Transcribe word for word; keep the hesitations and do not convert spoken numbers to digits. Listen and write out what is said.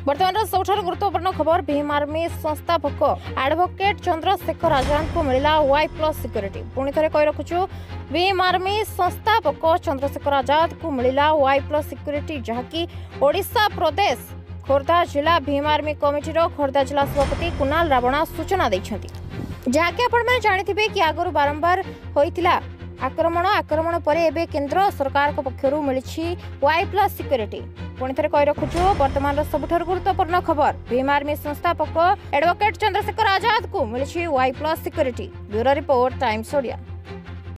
बर्तमान सबुठ गुरुत्वपूर्ण खबर भीम आर्मी संस्थापक एडवोकेट चंद्रशेखर आजाद को मिला वाई प्लस सिक्योरिटी। पुणी थे कही रखुचु भीम आर्मी संस्थापक चंद्रशेखर आजाद को मिला वाई प्लस सिक्योरिटी, जहाँकि ओडिशा प्रदेश खोर्धा जिला भीम आर्मी कमिटीर खोर्धा जिला सभापति कुणाल रावणा सूचना देछंती, जहाँकि आपण जानिथिबे कि आगरु बारंबार होइतिला आक्रमण आक्रमण पर एबे केंद्र सरकार पक्षरु मिली वाई प्लस सिक्योरिटी। पुणी थे कही रखुचु वर्तमान सबुठ गुरुत्वपूर्ण खबर भीम आर्मी संस्थापक एडवोकेट चंद्रशेखर आजाद को मिली Y plus security. Bureau report, Times Odia.